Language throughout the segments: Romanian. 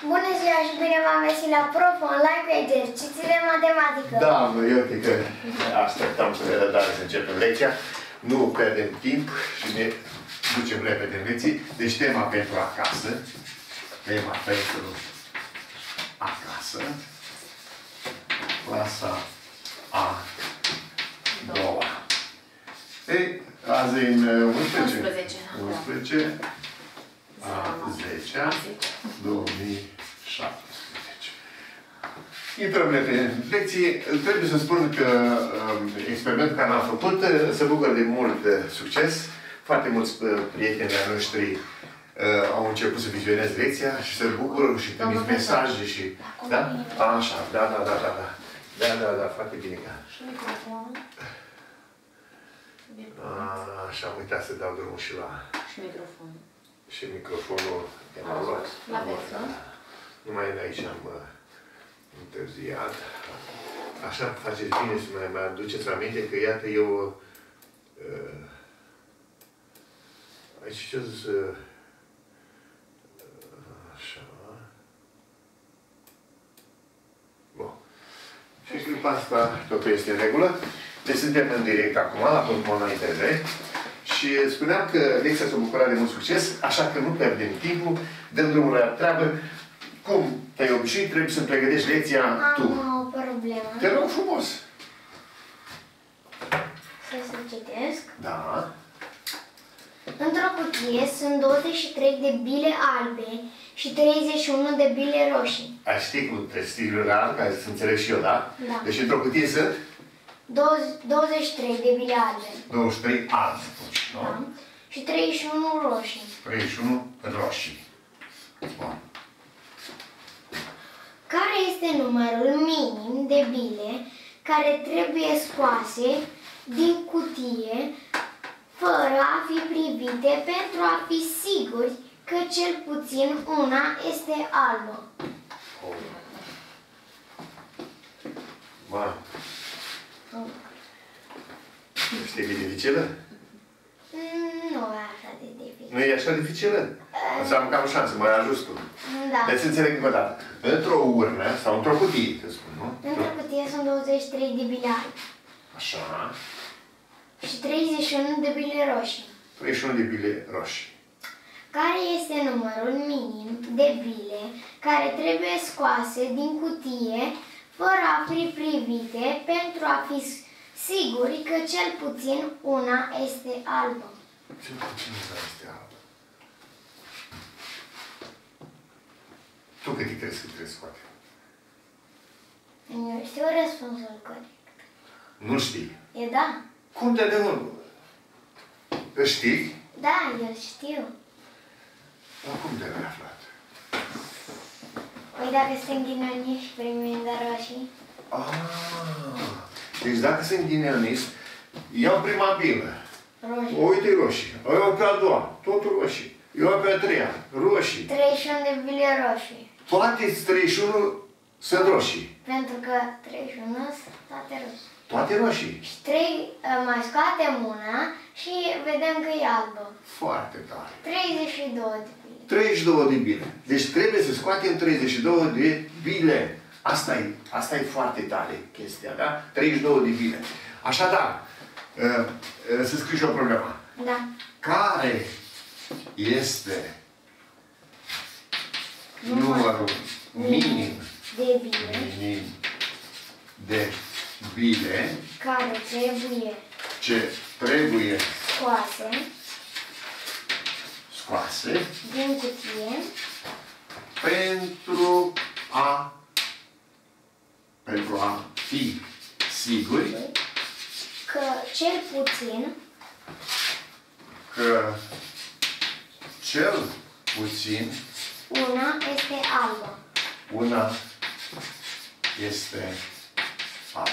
Bună ziua și bine v-am găsit la Prof Online cu exerciții de matematică. Da, eu cred că așteptam cu nerăbdare să începem lecția. Nu pierdem timp și ne ducem repede în lecții. Deci tema pentru acasă. Tema pentru acasă. Clasa a doua. Ei, azi e în 11 a 10-a 2017. Intrăm repede în lecții. Trebuie să spun că experimentul care l-am făcut se bucură de mult succes. Foarte mulți prieteni ai noștri au început să vizioneze lecția și se bucură și trimit mesaje și... Da? Așa, da, foarte bine. Așa, am uitat să dau drumul și la... Și microfonul. Și microfonul l-am luat. Nu mai e aici, am întârziat. Așa faceți bine să mai aduceți aminte că iată eu... Aici ce zis... Așa... Bun. Și clipa asta totul este în regulă. Deci suntem în direct acum, la Prof Online TV. Și spuneam că lecția s-a bucurat de mult succes, așa că nu pierdem timpul, dăm drumul la treabă. Cum te-ai obișnuit, trebuie să pregătești lecția tu. Am o problemă. Te rog frumos. Să citesc. Da. Într-o cutie sunt 23 de bile albe și 31 de bile roșii. Ai ști cu textilul alb, ca să înțeleg și eu, da? Da. Deci într-o cutie sunt 23 de bile albe. 23 albi, nu? Da. Și 31 roșii. 31 roșii. Bun. Care este numărul minim de bile care trebuie scoase din cutie fără a fi privite pentru a fi siguri că cel puțin una este albă? Bun. Este dificilă? Nu e așa de dificil. Nu e așa dificilă? Înseamnă că am o șansă, mai ajut tu. Da. Deci înțeleg încă o dată. Într-o urnă sau într-o cutie, să spun, nu? Într-o cutie sunt 23 de bile albe. Așa. Și 31 de bile roșii. 31 de bile roșii. Care este numărul minim de bile care trebuie scoase din cutie fără a fi privite pentru a fi siguri că cel puțin una este albă? Cel puțin una este albă. Tu cât crezi că trebuie scoate? Eu știu răspunsul corect. Nu știi. E da? Cum te de mult? Îl știi? Da, eu știu. Dar cum te-ai aflat? Păi dacă sunt ghinoniști, primim de roșii. Deci dacă sunt ghinionist, iau prima bilă. Roșii. Uite roșii. O iau pe a doua. Totul roșii. Eu iau pe a treia. Roșii. 31 de bile roșii. Toate 31 sunt roșii. Pentru că 31 sunt toate roșii. Toate roșii. Și 3 mai scoatem una și vedem că e albă. Foarte tare. 32 de bile. 32 de bile. Deci trebuie să scoatem 32 de bile. Asta e foarte tare chestia, da? 32 de bile. Așadar, să scriu și o problemă. Da. Care este numărul minim de bile de bile care trebuie scoase din cutie pentru a fi siguri că cel puțin una este albă. Una este albă.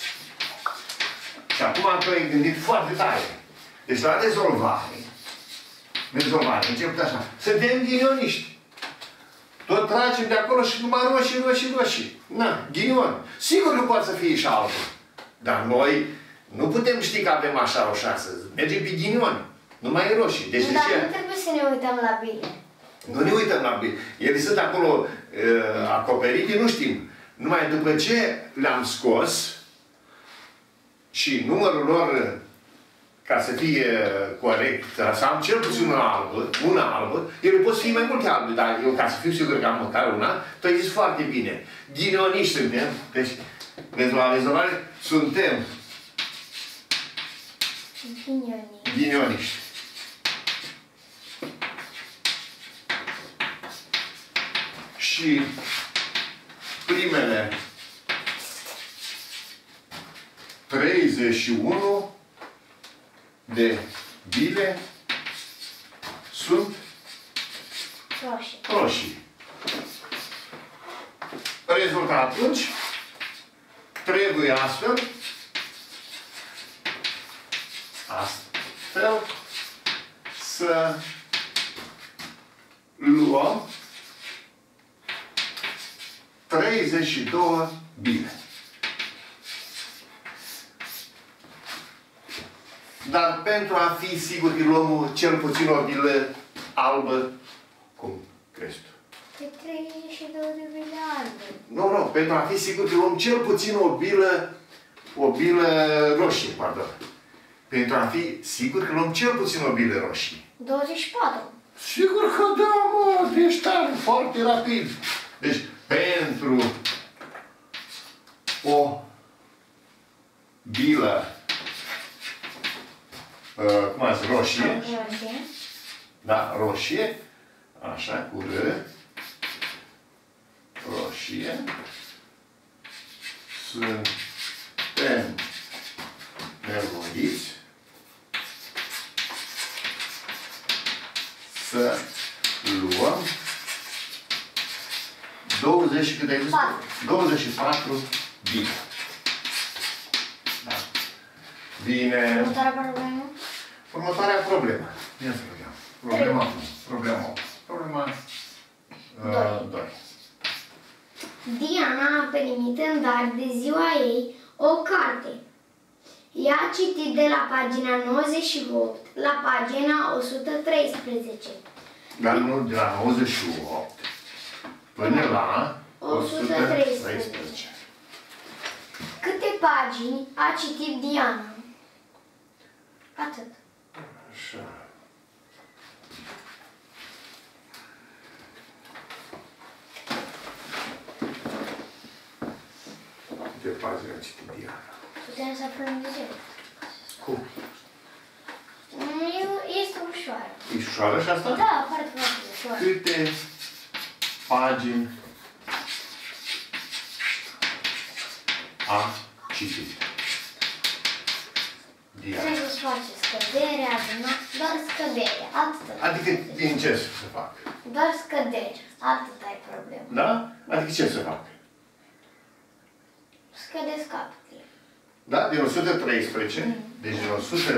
Și acum tu ai gândit foarte tare. Deci la rezolvare, început așa. Suntem ghinioniști. Tot tragem de acolo și numai roșii. Na, ghinion. Sigur că poate să fie și albă. Dar noi nu putem ști că avem așa o șansă. Mergem pe ghinion. Numai roșii. Deci Dar nu trebuie să ne uităm la bile. Nu ne uităm la bile. Ele sunt acolo acoperite, nu știm. Numai după ce le-am scos și numărul lor, ca să fie corect, să am cel puțin una albă, ele pot fi mai multe albe, dar eu, ca să fiu sigur că am măcar una, tu ai zis foarte bine. Ghinioniști suntem, deci, pentru la rezolvare, suntem ghinioniști. Și primele 31 de bile sunt roșii. Rezultat atunci trebuie astfel să luăm 32 bile. Dar pentru a fi sigur că luăm cel puțin o bilă albă, cum crezi tu? Pe 32 de bile albe. Nu, pentru a fi sigur că luăm cel puțin o bilă roșie, pardon. Pentru a fi sigur că luăm cel puțin o bilă roșie. 24. Sigur că da, mă, ești tare, foarte rapid. Deci, pentru o bilă cum azi, roșie. Da, roșie. Așa, cu R. Roșie. Suntem nevoiți să luăm 20, cât ai zis? 24 bine. Da. Bine. Următoarea problemă? Următoarea problemă. Bine să vedem. Problema 2. Diana a primit în dar de ziua ei o carte. Ea a citit de la pagina 98 la pagina 113. Dar nu de la 98 până la 113. Câte pagini a citit Diana? Atât. Așa. Câte pagini a citit Diana? Putem să aflăm de zi. Cum? Este ușoară. E ușoară și asta? Da, foarte ușoară. Câte pagini a citit Diana? Trebuie să faci scăderea, doar scăderea, atât. Adică din ce să fac? Doar scăderea, atât ai problemă. Da? Adică ce să fac? Scădeți capetele. Da? Din 113, deci din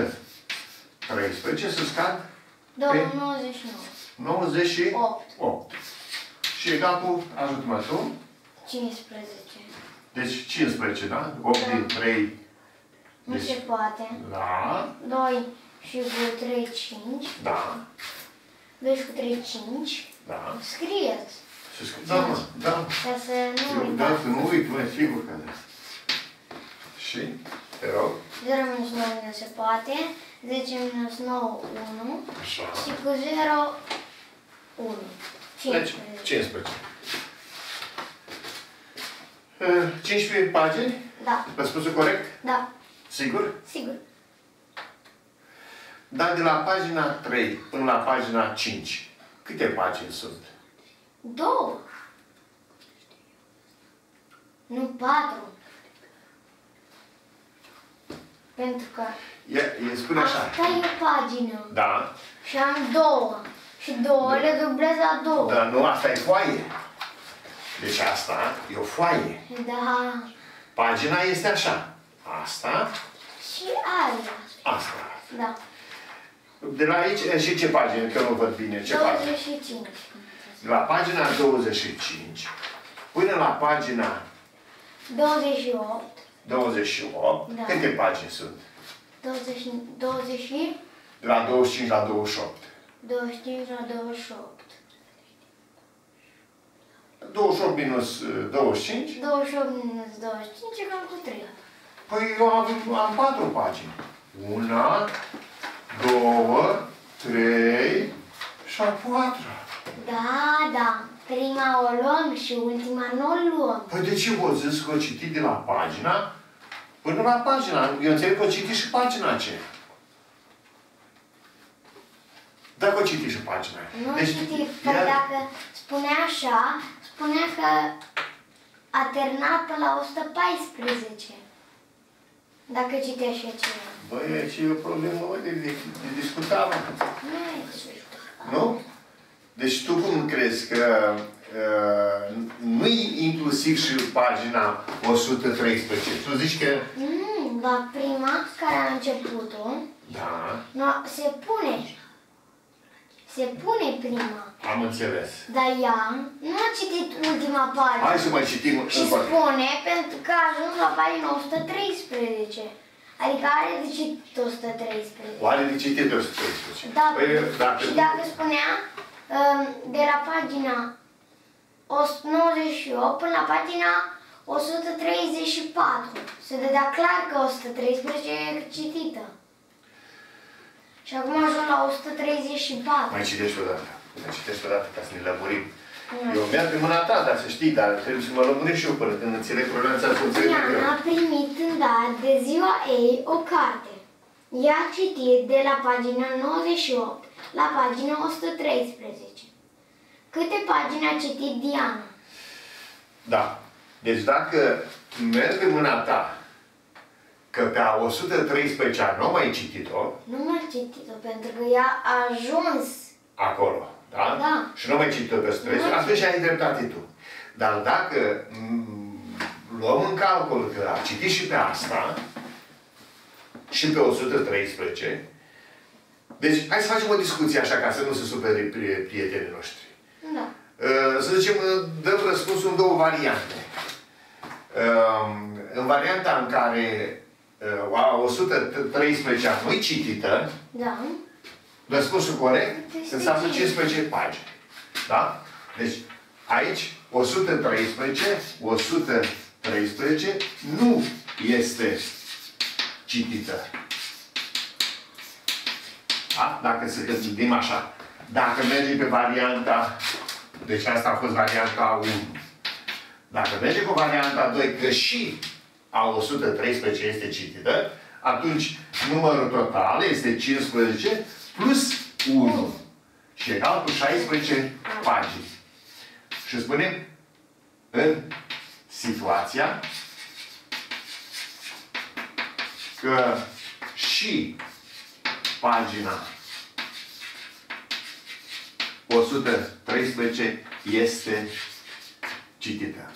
113 să scad 99. 98. Și egal cu, ajută-mă tu, 15. deci 15, da? 8 din 3. Nu Deci, se poate. da, 2 și cu 3, 5. da, 2 și cu 3, 5. da. Scrieți. Da, mă, da. Ca să nu Eu, uitați. da, să nu uit, mă, sigur că da. Și, te rog. 0 minus 9 nu se poate. 10 minus 9, 1. Așa. Și cu 0, 1. Deci, 15. 15. 15 pagini? Da. Răspunsul corect? Da. Sigur? Sigur. Dar de la pagina 3 până la pagina 5, câte pagini sunt? 2. Nu 4. Pentru că Spune așa. asta e o pagină. Da. Și am 2. Și 2 le dublez la 2. Dar nu, asta e foaie. Deci asta e o foaie. Da. Pagina este așa. Asta, Și aia. asta. Da. De la aici, și ce pagină? Că nu văd bine. Ce pagină? 25. De la pagina 25 până la pagina 28. 28, Da. câte pagini sunt? 20, De la 25 la 28. 25 la 28. 28 minus 25? 28 minus 25 egal cu 3. Păi eu am 4 pagini. 1, 2, 3 și a 4. Da, da. Prima o luăm și ultima nu o luăm. Păi de ce v-o zis că o citit de la pagina până la pagina? Eu înțeleg că o citit și pagina aceea. Dacă o citit și pagina aia. Nu deci, citit. Păi dacă spunea așa, spunea că a terminat până la 114. Dacă citea și aceea. Băi, aici e o problemă de discutat. Nu? Deci tu cum crezi că nu-i inclusiv și pagina 113? Tu zici că... La prima, care a început-o, da. No, se pune. Se pune prima. Am înțeles. Dar ea nu a citit ultima pagină. Hai să mai citim. Și spune pentru că a ajuns la pagina 113. Adică are de citit 113. O are de citit 113. Da. Păi, și dacă spunea de la pagina 98 până la pagina 134. Se dădea clar că 113 e citită. Și acum ajung la 134. Mai citești o dată. Mai citești o dată ca să ne lămurim. Eu merg pe mâna ta, dar să știi, dar trebuie să mă lămuresc și eu până când înțeleg problema să înțeleg eu. Diana a primit în dar de ziua ei o carte. Ea a citit de la pagina 98 la pagina 113. Câte pagini a citit Diana? Da. Deci dacă merg pe mâna ta că pe a 113 nu mai citit-o. Nu mai citit-o, pentru că ea a ajuns acolo, da? Da. Și nu mai citit-o pe 113, atunci ai dreptate tu. Dar dacă luăm în calcul că a citit și pe asta, și pe 113, deci hai să facem o discuție așa, ca să nu se supere prietenii noștri. Da. Să zicem, dăm răspunsul în două variante. În varianta în care 113 nu-i citită, Da. răspunsul corect înseamnă 15 pagini. Da? Deci, aici, 113 nu este citită. Da? Dacă să gândim așa. Dacă mergem pe varianta, deci asta a fost varianta 1. Dacă mergem cu varianta 2, că și a 113 este citită, atunci numărul total este 15 plus 1 și egal cu 16 pagini. Și spunem în situația că și pagina 113 este citită.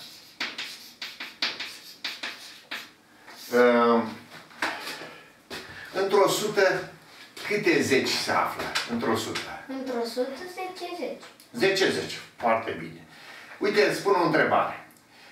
Într-o 100, câte 10 se află? Într-o 100. Într-o 100, 10. 10. Foarte bine. Uite, îți spun o întrebare.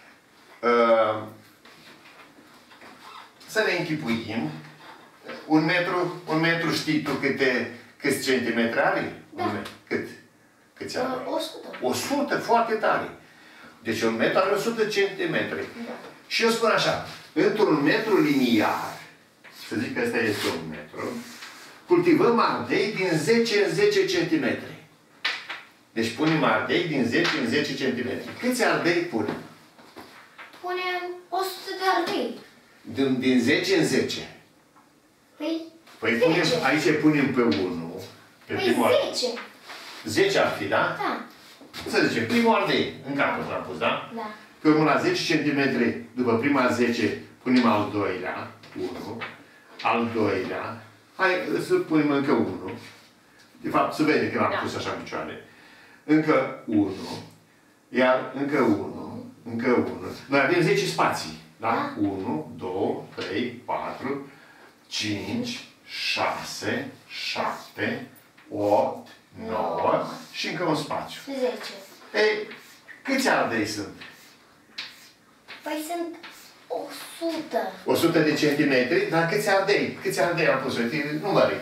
Să ne închipuim. Un metru știi tu câți centimetri are? Da. Câți are? 100. 100, foarte tare. Deci un metru are 100 centimetri. Da. Și eu spun așa, într-un metru liniar, să zic că ăsta este un metru, cultivăm ardei din 10 în 10 centimetri. Deci punem ardei din 10 în 10 centimetri. Câți ardei punem? Punem 100 de ardei. Din 10 în 10. Păi 10. Punem, aici punem pe 1. Pe păi 10. 10 ar fi, da? Da. Să zicem, primul ardei, în capăt l-am pus, da? Da. Pe urmă la 10 cm, după prima 10, punem al doilea, 1. Al doilea. Hai să punem încă 1. De fapt, se vede că l-am pus așa în picioare. Încă 1. Iar încă 1. Încă 1. Noi avem 10 spații. Da? 1, 2, 3, 4, 5, 6, 7, 8, 9 și încă un spațiu. 10. Ei, câți ardei sunt? Păi sunt 100. 100 de centimetri, dar câți ardei? Câți ardei am pus? Numări.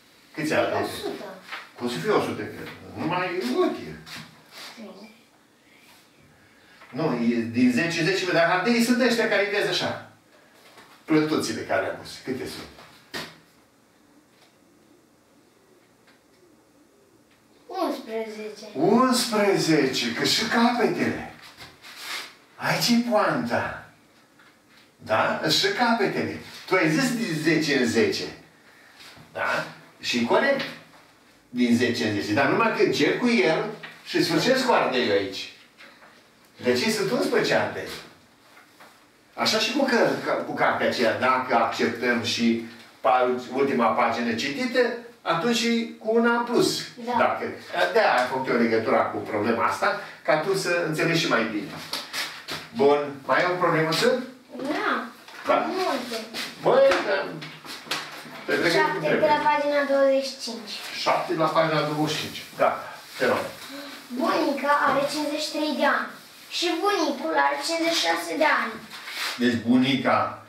Câți ardei? 100. Cum să fie 100? Numai ochi. Nu, din 10, 10, dar ardei sunt ăștia care vezi așa. Plătuțile care am pus. Câte sunt? 11. 11, că și capetele. Aici e poanta. Da? Și capetele. Tu ai zis din 10 în 10. Da? Și corect. Din 10 în 10. Dar numai că încerc cu el și sfârșesc cu ardeiul aici. Deci sunt 11 ardei. Așa și cu cartea aceea. Dacă acceptăm și ultima pagină citită, atunci cu una în plus. Da. Dacă. De-aia am făcut o legătură cu problema asta, ca tu să înțelegi și mai bine. Bun. Mai ai o problemă sunt? Da. Da? Multe. Băi, te pregătit cum 7 de trebuie. la pagina 25. 7 la pagina 25. Gata. Te rog. Bunica are 53 de ani. Și bunicul are 56 de ani. Deci bunica...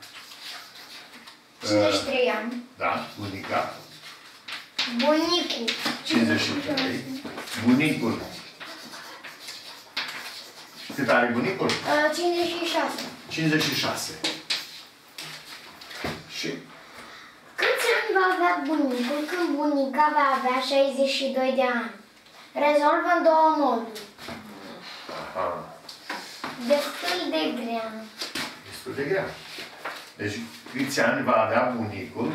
53 ani. Da, bunica. Bunicul. 53. Bunicul. Cât are bunicul? 56. 56. Și? Câți ani va avea bunicul când bunica va avea 62 de ani? Rezolvă în două moduri. Aha. Destul de grea. Destul de grea. Deci, câți ani va avea bunicul?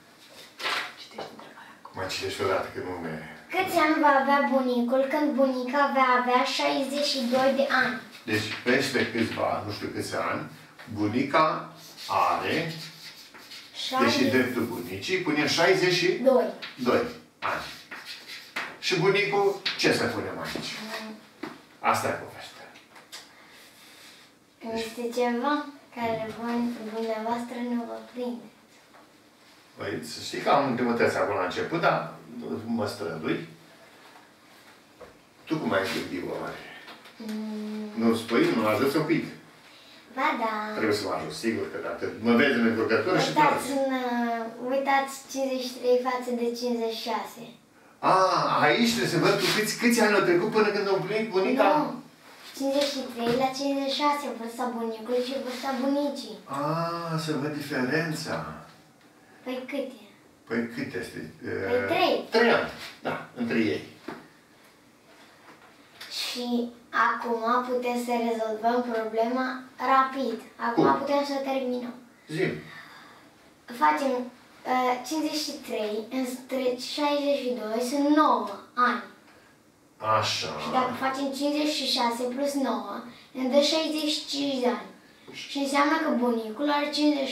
Mai citești o dată, că nu me... Câți ani va avea bunicul când bunica va avea 62 de ani? Deci, peste câțiva, nu știu câți ani, bunica are, deși dreptul bunicii, punem 62 ani. Și bunicul, ce să punem aici? Asta e povestea. Este ceva care dumneavoastră nu vă prinde. Păi, să știi că am întrebătăți acolo la început, dar mă strădui. Tu cum ai gândit, oare? Nu spui, nu ajuți un pic. Ba da. Trebuie să mă ajut, sigur că dacă mă vezi în încurcătură și Uitați 53 față de 56. Aici trebuie să văd tu câți ani au trecut până când au împlinit bunica? Nu. 53 la 56, vârsta bunicului și vârsta bunicii. Să văd diferența. Păi câte? Păi cât este? Păi 3. 3 ani, da, între ei. Și acum putem să rezolvăm problema rapid. Acum Cum? putem să terminăm. Zi-mi. Facem 53 între 62 sunt 9 ani. Așa. Și dacă facem 56 plus 9, ne dă 65 de ani. Și înseamnă că bunicul are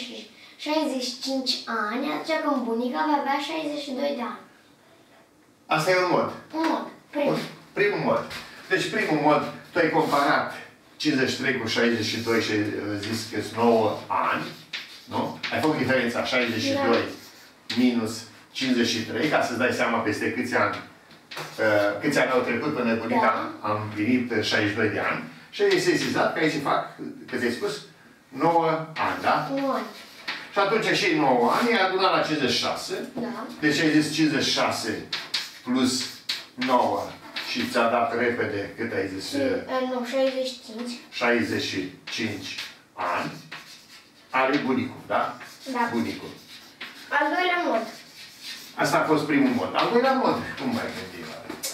65 ani, atunci când bunica va avea 62 de ani. Asta e un mod. Un mod. Primul. Primul mod. Deci primul mod, tu ai comparat 53 cu 62 și zis că sunt 9 ani. Nu? Ai făcut diferența 62 minus 53, ca să-ți dai seama peste câți ani au trecut până bunica am venit 62 de ani. Și ai sesizat că aici fac, că ți-ai spus, 9 ani, da? 9 ani. Și atunci și 9 ani ai adunat la 56. Da. Deci ai zis 56 plus 9 și ți-a dat repede, cât ai zis? Nu, 65. 65 ani. Are bunicul, da? Da. Bunicul. Al doilea mod. Asta a fost primul mod. Al doilea mod, cum mai gândim?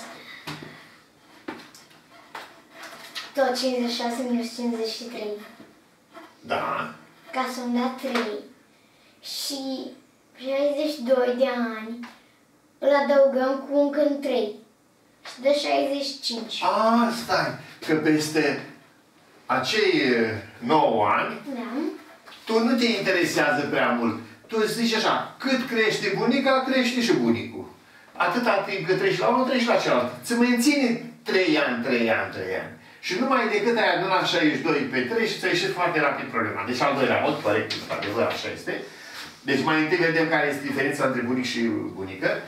Tot 56 minus 53. Da. Ca să-mi dea 3. Și 62 de ani îl adăugăm cu încă 3. Și dă 65. Stai, că peste acei 9 ani, Da. tu nu te interesează prea mult. Tu zici așa, cât crește bunica, crește și bunicul. Atâta timp cât treci la unul, treci la celălalt. Îți menține 3 ani, 3 ani, 3 ani. Și numai decât ai adunat 62 pe 3 și ți-a ieșit foarte rapid problema. Deci al doilea mod, corect, adevăr, așa este. Deci mai întâi vedem care este diferența între bunic și bunică.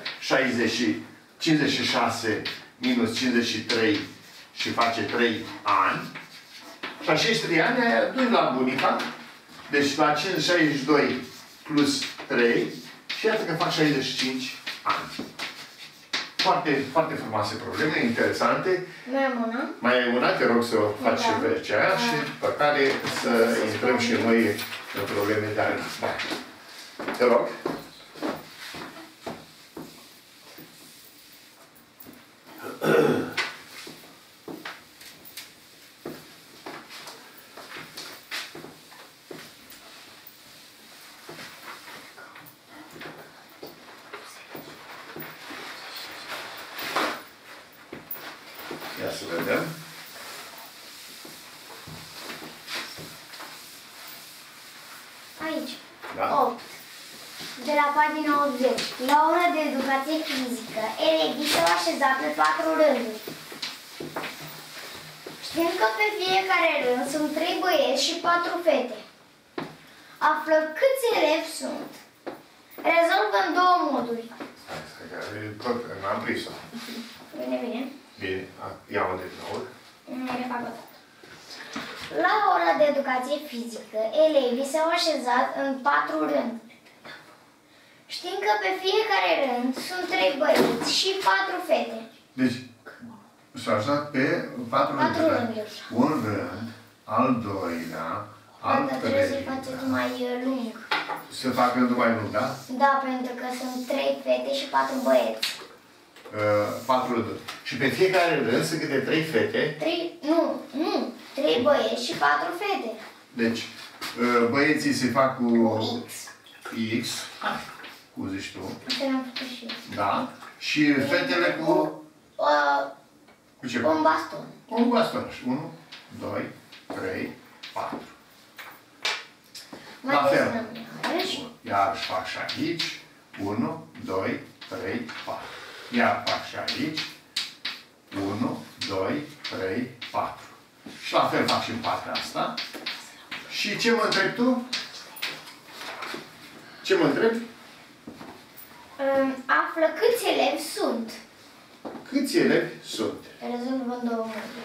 56 minus 53 și face 3 ani. Și acești 3 ani ai adunat la bunica. Deci la 62 plus 3 și iată că fac 65 ani. Foarte, foarte frumoase probleme, interesante. Mai am una. Mai e una, te rog să o faci și pe aceea și pe care să intrăm și noi în probleme de aia. Da. Te rog. Ia să vedem. Aici. Da? 8. De la pagina 80. La ora de educație fizică, elevii s-au așezat pe 4 rânduri. Știm că pe fiecare rând sunt 3 băieți și 4 fete. Află câți elevi sunt. Rezolvă în 2 moduri. Hai, tot, n-am prins-o. Bine, bine. Bine, ia-o de nou. Ne refac o dată. La ora de educație fizică, elevii s-au așezat în 4 rânduri. Știm că pe fiecare rând sunt 3 băieți și 4 fete. Deci, s-a așezat pe 4 rânduri. Un rând, al doilea, al Dar trebuie să-i treilea. faceți mai lung. Să facă rândul mai lung, da? Da, pentru că sunt 3 fete și 4 băieți. 4 rânduri. Și pe fiecare rând sunt câte 3 fete. 3 băieți și 4 fete. Deci, băieții se fac cu X. X, cum zici tu, Asta l-am făcut și eu. da? Și fetele cu ce? Un baston. Un baston. 1, 2, 3, 4. Mai La fel. desenăm iarăși. Iar fac și aici. 1, 2, 3, 4. Iar fac și aici. 1, 2, 3, 4. Și la fel fac și în partea asta. Și ce mă întrebi tu? Ce mă întrebi? Află câți elevi sunt. Câți elevi sunt? Rezolvă în 2 moduri.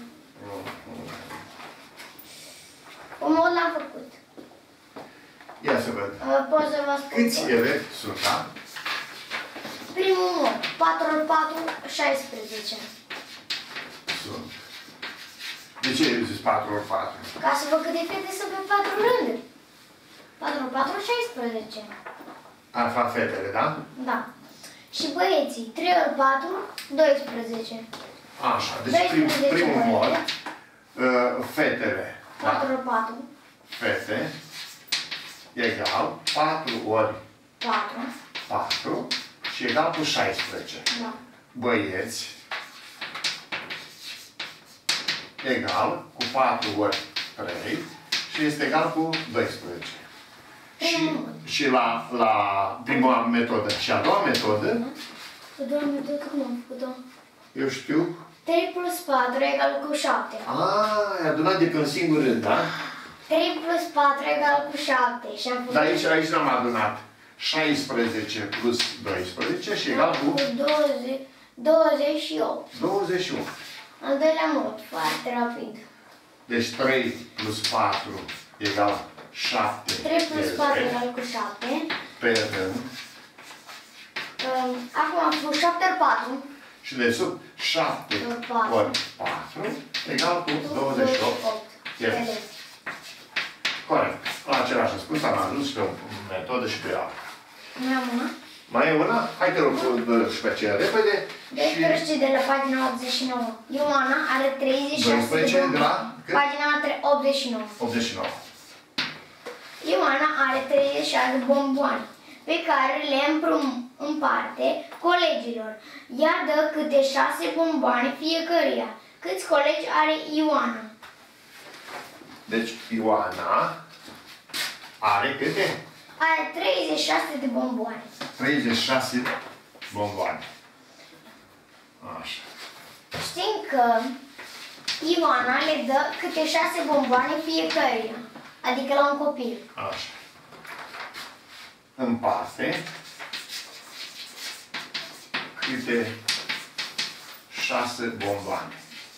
Un mod l-am făcut. Ia să văd. Pot să vă spun. Câți elevi sunt, da? Primul mod. 4 ori 4, 16. Sunt. De ce ai zis 4 ori 4? Ca să văd câte fete sunt pe 4 rânduri. 4 ori 4, 16. Ar fa fetele, da? Da. Și băieții. 3 ori 4, 12. Așa, deci primul mod, fetele, 4 da? ori 4, Fete, egal 4 ori 4. 4 și egal cu 16. Da. Băieți, egal cu 4 ori 3 și este egal cu 12. Și la prima metodă și a doua metodă, Doamne, tot cum am făcut-o? eu știu, 3 plus 4 egal cu 7. ai adunat de pe un singur rând, da? 3 plus 4 egal cu 7. Și am făcut Dar aici n-am adunat 16 plus 12 și egal cu 28. 21. Al doilea mod, foarte rapid. Deci 3 plus 4 egal 7. 3 plus 4 egal cu 7. Pe rând. Acum am făcut 7 ori 4. Și de sub 7 4. ori 4 egal cu 28. Este. Corect. La același răspuns am ajuns și pe o metodă și pe alta. Mai am una. Mai e una? Hai te rog și pe aceea repede. 12 de la pagina 89. Ioana are 36 12 de la pagina 89. 89. Ioana are 36 bomboane pe care le împarte colegilor. Ea dă câte 6 bomboane fiecăruia. Câți colegi are Ioana? Deci Ioana are câte? Are 36 de bomboane. 36 bomboane. Așa. Știm că Ioana le dă câte 6 bomboane fiecăruia. Adică la un copil. Așa. Împarte câte 6 bomboane.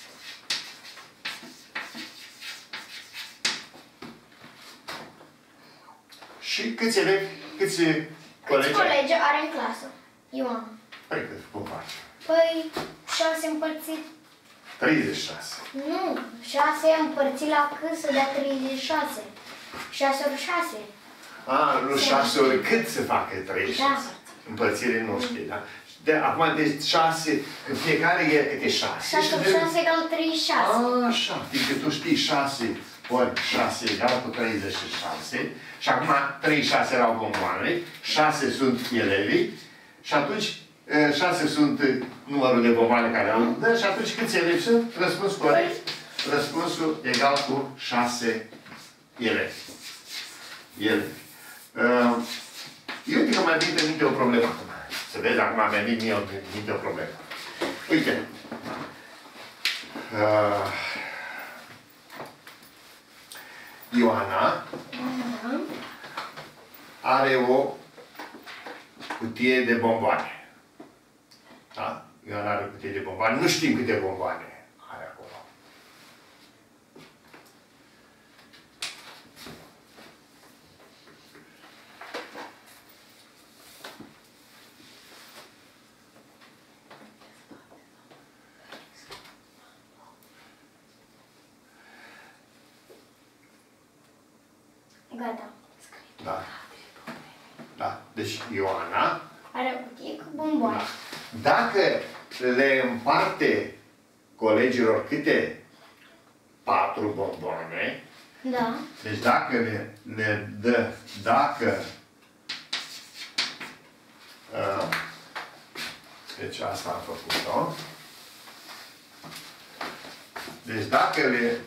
Și câți elevi, câți colegi? Câți colegi are în clasă? Ioana. Păi, cum faci? Păi 6 împărțit... 36. Nu, 6 împărțit la cât să dea 36. 6 ori 6. Nu 6 ori cât să facă 36? Da. Împărțire nu știi, da? Acum, deci 6, în fiecare e câte 6. 6 ori 6 egal 36. Așa, fiindcă tu știi 6 ori 6 egal cu 36. Și acum 36 erau bomboane, 6 sunt elevii și atunci 6 sunt numărul de bomboane care au dă și atunci câți elevi sunt? Răspuns corect. Răspunsul egal cu 6 elevi. Eu uite că mai vine în minte o problemă acum. Să vezi, acum mi-a venit mie în minte o problemă. Uite. Ioana are o cutie de bomboane. Da? Ioana are o cutie de bomboane. Nu știm câte bomboane are acolo. Gata. Da. Da. Deci Ioana are o cutie cu bomboane. Da. Dacă le împarte colegilor câte 4 bomboane, da. Deci dacă le dă, deci asta am făcut-o. Deci dacă le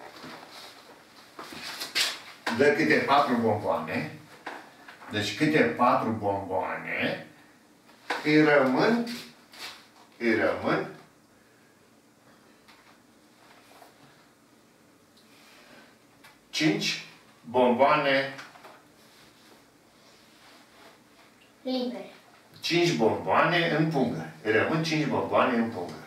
dă câte 4 bomboane, deci câte 4 bomboane, îi rămân 5 bomboane libere. 5 bomboane în pungă. Îi rămân 5 bomboane în pungă.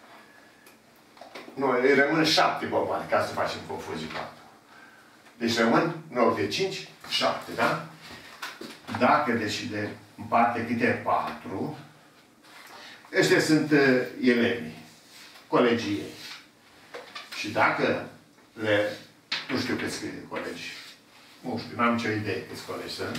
Nu, îi rămân 7 bomboane, ca să facem confuzii cu altul. Deci rămân, în loc de 5, 7, da? Dacă deci le împarte câte 4, ăștia sunt elevii, colegii ei. Și dacă le... Nu știu câți colegi. Nu știu, n-am nicio idee câți colegi sunt.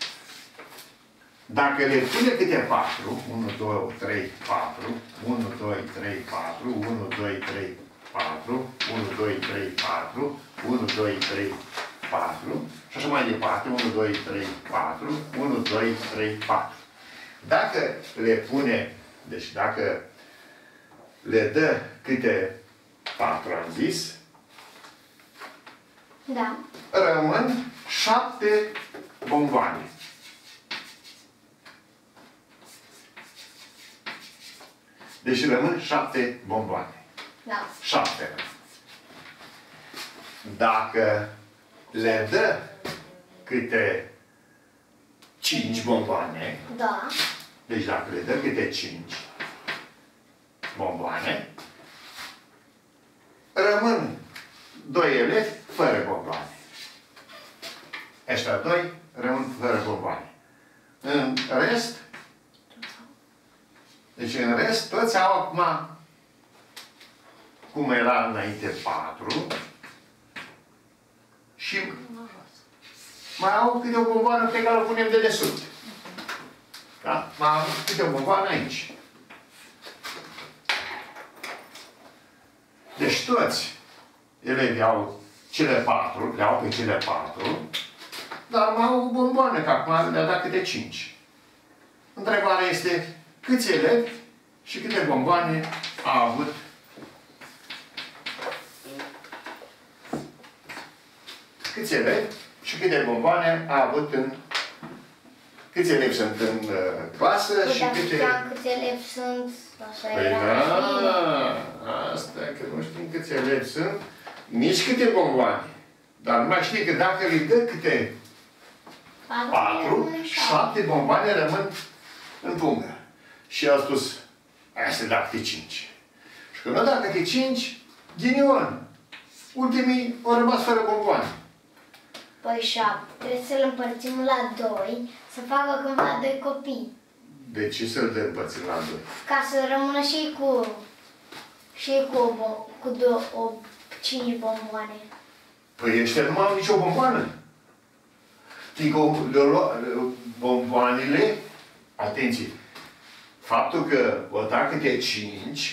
Dacă le pune câte 4, 1, 2, 3, 4, 1, 2, 3, 4, 1, 2, 3, 4, 1, 2, 3, 4, 1, 2, 3, 4, și așa mai departe, 1, 2, 3, 4, 1, 2, 3, 4. Dacă le pune, deci dacă le dă câte 4, am zis, da. Rămân 7 bomboane. Deci rămân 7 bomboane. Da. 7. Dacă le dă câte 5 bomboane, da. Deci dacă le dă câte 5 bomboane, rămân 2 elevi fără bomboane. Ăștia 2 rămân fără bomboane. În rest, deci în rest, toți au acum, cum era înainte 4, și mai au câte o bomboană pe care o punem de desubt. Da? Mai au câte o bomboană aici. Deci toți elevii au cele 4, le au pe cele 4, dar mai au o bomboană, că acum le-a dat câte 5. Întrebarea este câți elevi și câte bomboane a avut câți elevi și câte bomboane a avut în... Câți elevi sunt în clasă Păi și dacă câte... știam câți elevi sunt, așa Păi era. da, asta, că nu știm câți elevi sunt, nici câte bomboane. Dar numai știi că dacă le dă câte 4, 7 bomboane rămân în pungă. Și a spus, aia se da câte 5. Și când a dat câte 5, ghinion. Ultimii au rămas fără bomboane. Păi 7. Trebuie să-l împărțim la 2, să facă cam la 2 copii. De ce să-l dă împărțit la 2? Ca să rămână și cu 5 bomboane. Păi ăștia nu au nicio bomboană. Fiindcă bomboanele, atenție, faptul că o da câte 5,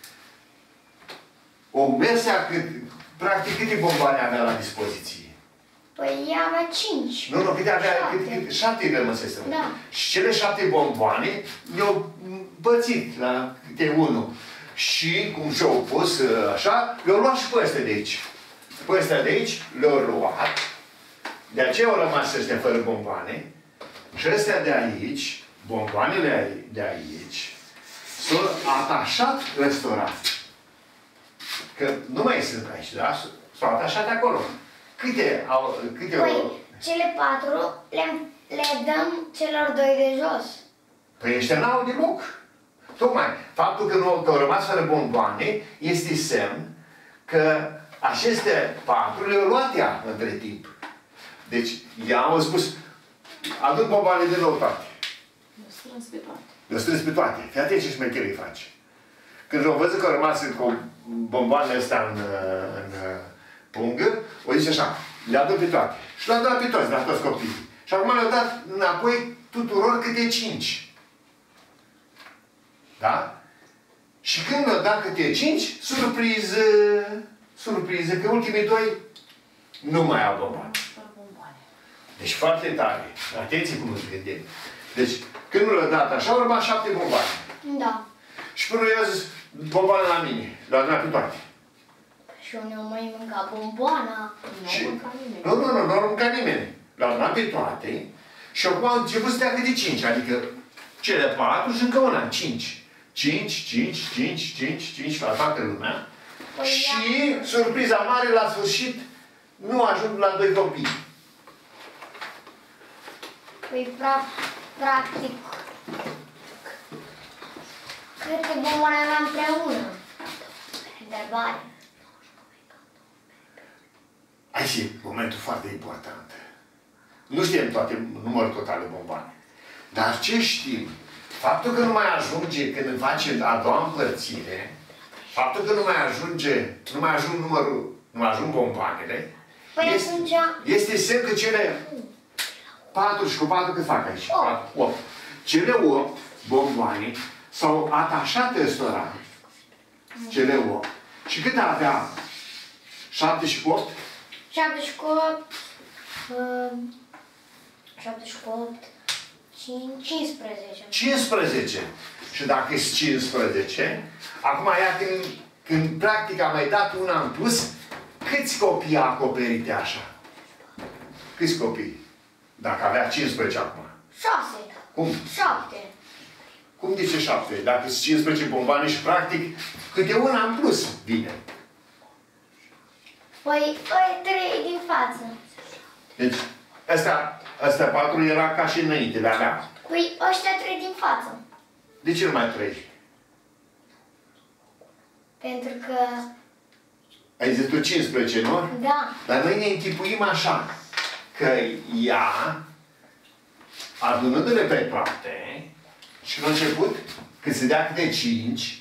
o mersea practic câte bomboane avea la dispoziție? Păi ea avea 5. Nu, câte avea? 7 rămăsese. Da. Și cele 7 bomboane le-au împărțit la câte 1. Și, cum și-au pus așa, le-au luat și pe ăstea de aici. Pe ăstea de aici le-au luat. De aceea au rămas ăstea fără bomboane. Și ăstea de aici, bomboanele de aici, s-au atașat restaurat. Că nu mai sunt aici, da? S-au atașat acolo. Câte Păi, cele 4 le dăm celor 2 de jos. Păi ăștia n-au deloc. Tocmai, faptul că nu au rămas fără bomboane este semn că aceste 4 le-au luat ea între timp. Deci, ea am spus, aduc bomboane de noutate. Le-au strâns pe toate. Le-au strâns pe toate. Fii atent ce șmecherii face. Când au văzut că au rămas cu bomboanele astea în pungă, o zis așa, le-a dat pe toate. Și le-a dat pe toți, la toți copiii. Și acum le-a dat înapoi tuturor câte 5. Da? Și când le-a dat câte 5, surpriză, surpriză, că ultimii 2 nu mai au bomboane. Deci foarte tare. Atenție cum îți gândim. Deci, când nu le-a dat așa, au rămas 7 bomboane. Da. Și până i-a zis, bomboane la mine. Le-a dat pe toate. Și unii au mai mâncat bomboana. Nu au mâncat nimeni. Le-au dat pe toate și acum au început să dea câte 5. Adică cele 4 și încă una. 5. 5 la toată lumea. Păi și surpriza mare, la sfârșit, nu ajung la 2 copii. Păi, practic, câte bomboane aveam împreună? Întrebare. Aici e momentul foarte important. Nu știm toate numărul total de bomboane. Dar ce știm? Faptul că nu mai ajunge când face a doua împărțire, faptul că nu mai ajung bomboanele, Păi este semn că cele 4 și cu 4 cât fac aici? 8. Cele 8 bomboane s-au atașat restaurant. Cele 8. Și cât avea? 7 și cu 8? 7 și cu 8. 7 și cu 8. 15. 15. Și dacă e 15, acum ia când practic am mai dat una în plus, câți copii a acoperite așa? Câți copii? Dacă avea 15 acum. 6. Cum? 7. Cum dice 7? Dacă sunt 15 bomboane și practic câte una în plus vine. Păi, 3 din față. Deci, astea 4 era ca și înainte, le aveam. Păi, ăștia 3 din față. De ce nu mai 3? Pentru că... Ai zis tu 15, nu? Da. Dar noi ne închipuim așa, că ea, adunându-le pe toate, și la început, când se dea câte 5,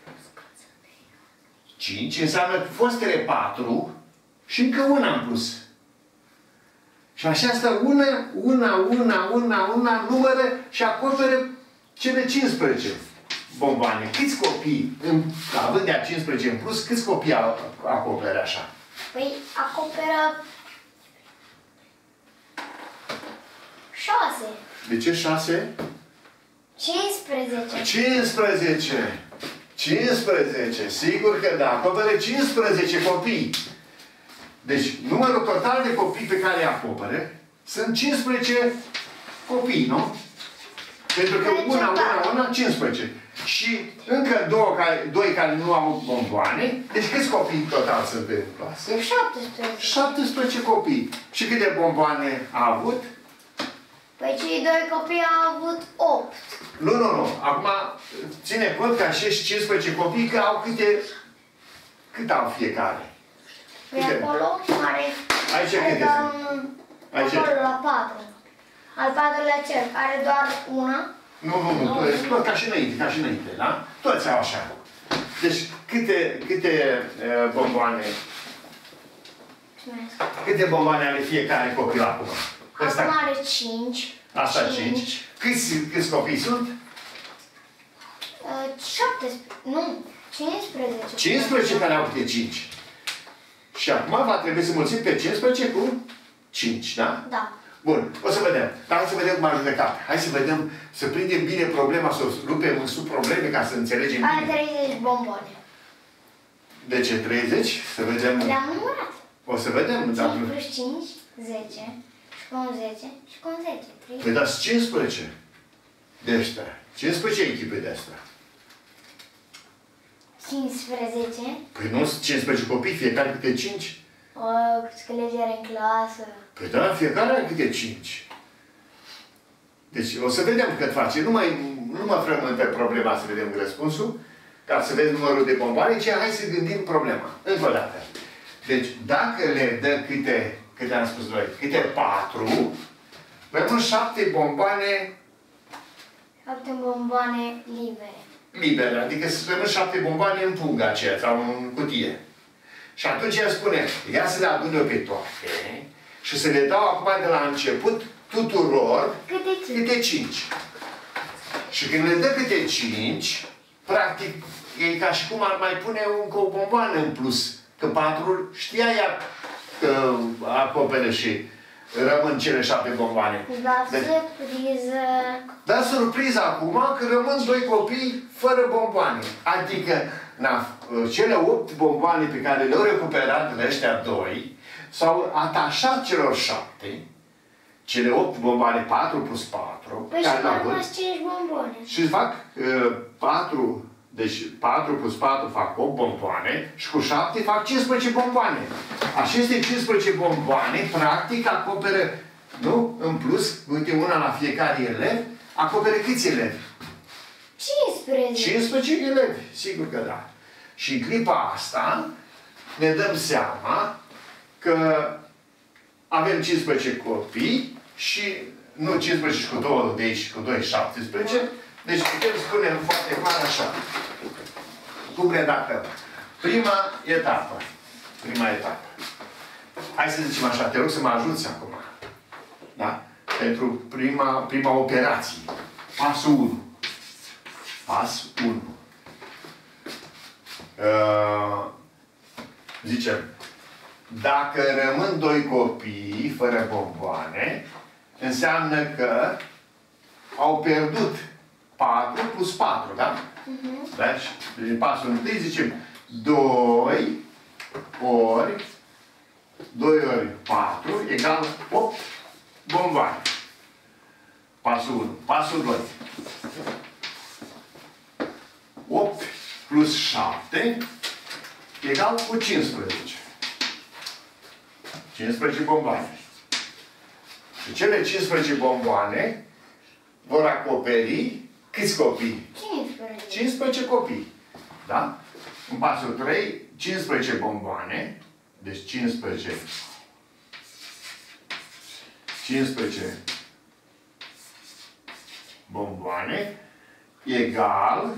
5 înseamnă fostele 4 și încă una în plus. Și așa stă una, numără și acoperă cele 15 bomboane. Câți copii, având de-a 15 în plus, câți copii acoperă așa? Păi, acoperă 6. De ce 6? 15. 15! Sigur că da, acoperă 15 copii. Deci, numărul total de copii pe care îi acoperă sunt 15 copii, nu? Pentru că una, 15. Și încă 2 care nu au bomboane. Deci câți copii total sunt în clasă? 17. 17 copii. Și câte bomboane a avut? Păi cei 2 copii au avut 8. Nu. Acum ține cont că acești 15 copii că au cât au fiecare? Păi acolo are... Aici câte sunt? Acolo la 4. Al 4-lea cerc are doar una. Nu, tot ca și înainte, da? Toți au așa. Deci, câte bomboane? Câte bomboane are fiecare copil acum? Acum are 5. Asta 5. Câți copii sunt? 17. Nu, 15. 15 care au câte 5. Și acum va trebui să mulțim pe 15 cu 5, da? Da. Bun, o să vedem. Dar hai să vedem cum a judecat. Hai să vedem, să prindem bine problema, să o rupem în sub probleme ca să înțelegem Are bine. 30 bomboane. De ce 30? Să vedem. Le-am numărat. O să vedem. 5 plus 5, 10. Și cu un 10. Și cu un 10. 30. Păi dați 15 de ăștia. 15 echipe de astea. 15. Păi nu sunt 15 copii, fiecare câte 5? Câți colegi are în clasă. Păi da, fiecare are câte 5. Deci o să vedem cât face. Nu mă frământ pe problema să vedem răspunsul, ca să vezi numărul de bomboane, ci hai să gândim problema. Încă o dată. Deci dacă le dă câte am spus noi, câte 4, rămân 7 bomboane 7 bomboane libere. libere, adică să rămân 7 bomboane în punga aceea sau în cutie. Și atunci el spune, ia să le adun eu pe toate și să le dau acum de la început tuturor câte 5. Și când le dă câte 5, practic, e ca și cum ar mai pune încă o bomboană în plus. Că 4 știa ea că acopere și rămân cele 7 bomboane. Da, surpriză. Dar surpriza acum că rămân 2 copii fără bomboane. Adică cele 8 bomboane pe care le-au recuperat de ăștia 2 s-au atașat celor 7. Cele 8 bomboane, 4 plus 4. Păi și mai rămas 5 bomboane. Și fac 4, deci 4 plus 4 fac 8 bomboane și cu 7 fac 15 bomboane. Aceste 15 bomboane, practic, acoperă, nu? În plus, uite, una la fiecare elev, acoperă câți elevi? 15. 15 elevi, sigur că da. Și în clipa asta ne dăm seama că avem 15 copii și, nu 15 și cu 2 de aici și cu 2, 17. Deci putem spune foarte clar așa. Cum redactăm? Prima etapă. Hai să zicem așa, te rog să mă ajuți acum. Da? Pentru prima operație. Pasul 1. Pas 1. Zicem, dacă rămân 2 copii fără bomboane, înseamnă că au pierdut 4 plus 4, da? Deci, în pasul 1 zicem 2 ori 4 egal 8 bomboane. Pasul 1. Pasul 2. 8 plus 7 egal cu 15. 15 bomboane. Și cele 15 bomboane vor acoperi câți copii? 15. 15 copii. Da? În pasul 3, 15 bomboane. Deci 15 bomboane egal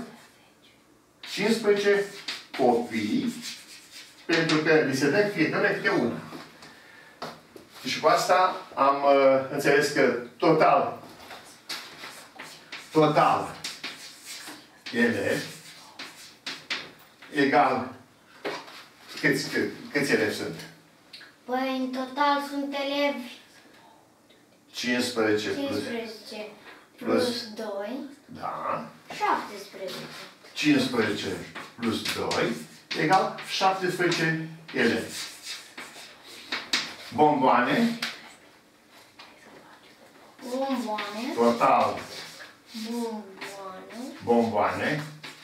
15 copii, pentru că li se dă fiecare câte una. Și cu asta am înțeles că total elevi egal câți elevi sunt? Păi, în total sunt elevi 15 plus 2. Da. 17. 15 plus 2 egal 17 elevi. Bomboane. Total. Bomboane.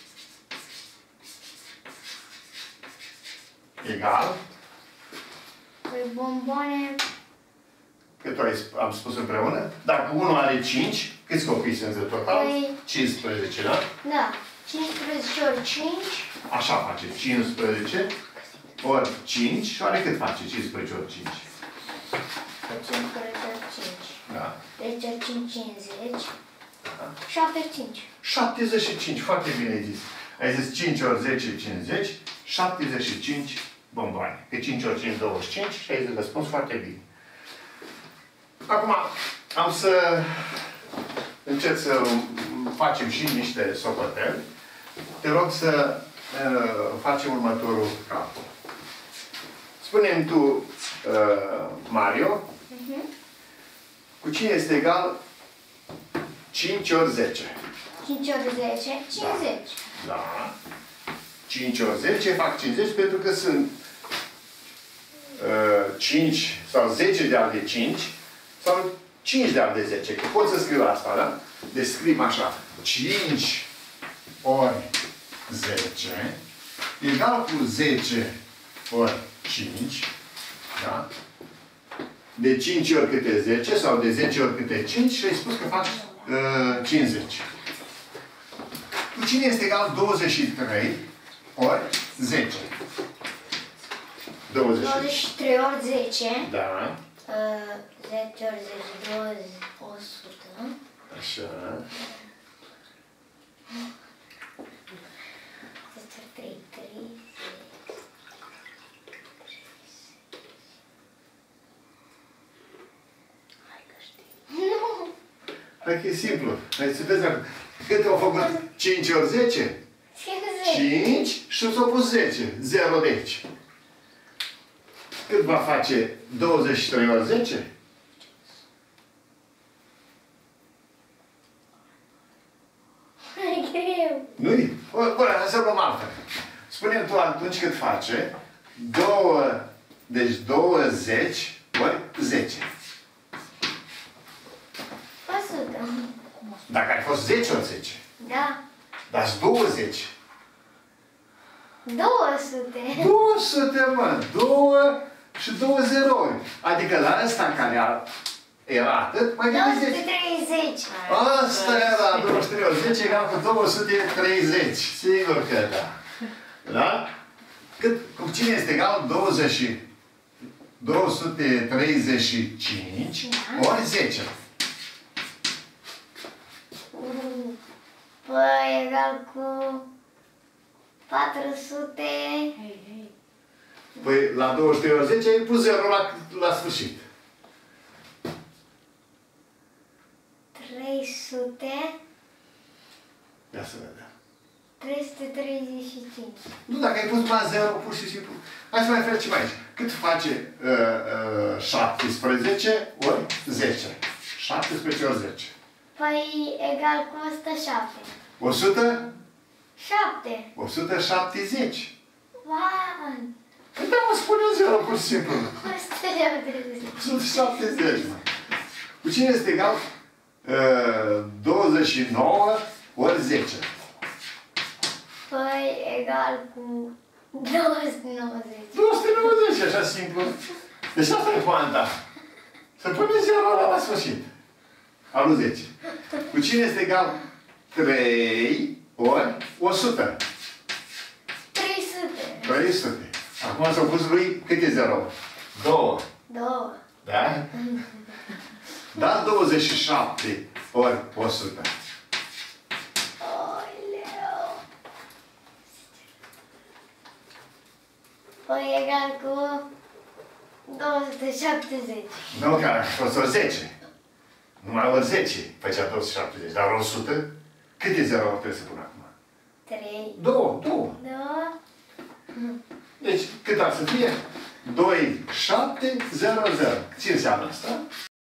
Egal. Păi bomboane... Cât am spus împreună? Dacă unul are 5, câți copii sunt în total? Păi... 15, da? Da. 15 ori 5. Așa face. 15 ori 5. Și oare cât face 15 ori 5? 15 ori 5. Da. 10 ori 5, 50. Da. 75. 75, foarte bine ai zis. Ai zis 5 ori 10, 50, 75 bomboane. Pe 5 ori 5, 25 și ai zis răspuns foarte bine. Acum am să încerc să facem și niște socoteli. Te rog să facem următorul calcul. Spune-mi tu, Mario, cu cine este egal 5 ori 10? 5 ori 10, 50. Da. 5 ori 10 fac 50 pentru că sunt 5 sau 10 de al de 5 sau 5 de al de 10. Că pot să scriu asta, da? Deci scriem așa. 5 ori 10 egal cu 10 ori 5. Da? De 5 ori câte 10 sau de 10 ori câte 5 și ai spus că fac 50. Cu cine este egal 23 ori 10? 23 ori 10. Da. 10 ori 10, 20, 100. Așa. 10 ori 3, 30. Hai că știi. Nu! Hai că e simplu. Hai să vezi dacă... Cât au făcut 5 ori 10? 50. 5 și s-au pus 10. 0 de aici. Cât va face 23 ori 10? E greu. Nu-i? Bun, hai să luăm altfel. Spune-mi tu atunci cât face 2, deci 20 ori 10. 100. Dacă ai fost 10 ori 10. Da. Dar 20. 200. 200, mă! 2 și 2 zerouri. Adică la ăsta care era atât, mai bine 10. 230. Asta era 23 ori 10 egal cu 230. Sigur că da. Da? Cu cine este egal 235 ori 10? Păi, egal cu 400. Păi la 23 ori 10 ai pus 0 la sfârșit. 300. Ia să vedem. 335. Nu, dacă ai pus la 0, pur și simplu. Hai să mai facem aici. Cât face 17 ori 10? 17 ori 10. Păi, egal cu 107. 100? 7. 170. Wow! Păi da, mă spune 0, pur și simplu. 170. 170, mă. Cu cine este egal 29 ori 10? Păi, egal cu 290. 290, așa simplu. Deci asta e poanta. Să pune 0 la sfârșit. Alul 10. Cu cine este egal 3 ori 100? 300. 300. Acum s-au pus lui câte 0? 2. 2. Da? Da, 27 ori 100. Oleu. Păi, egal cu 270. Nu, că a fost ori 10. Numai ori 10 făcea 270. Dar 100? Câte 0 trebuie să pun acum? 3. 2. 2. 2. Deci, cât ar să fie? 2, 7, 0, 0. Ce înseamnă asta?